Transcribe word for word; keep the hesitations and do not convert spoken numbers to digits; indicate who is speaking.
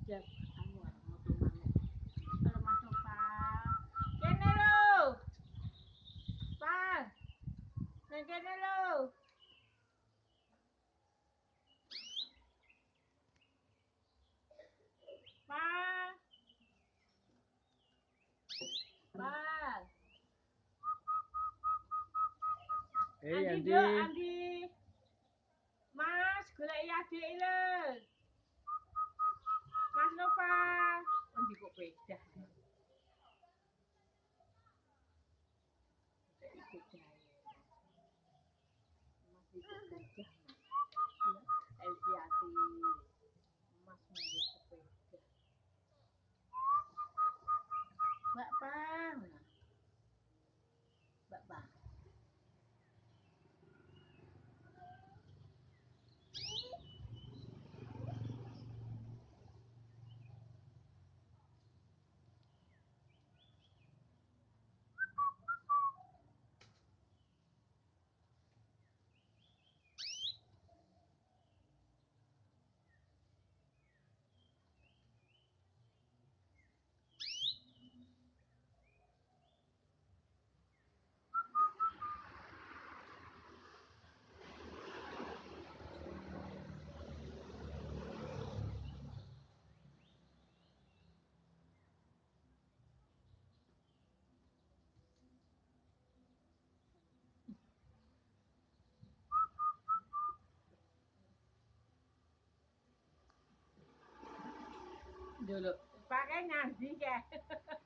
Speaker 1: Jab anu moto manuk. Kalau masuk Pak. Kene lho. Pak. Nang kene lho. Pak. Pak.
Speaker 2: Hei
Speaker 1: Andi
Speaker 2: Andi,
Speaker 1: duk, Andi. Mas, goleki adik lho. Mas Nova. Andi kok beda. Ikut jaya. Mas ikut gajah, Mas. Elviati. Mas mundur sepeda. Mbak Pang. Mbak Pang. Dulu pakai nganti ke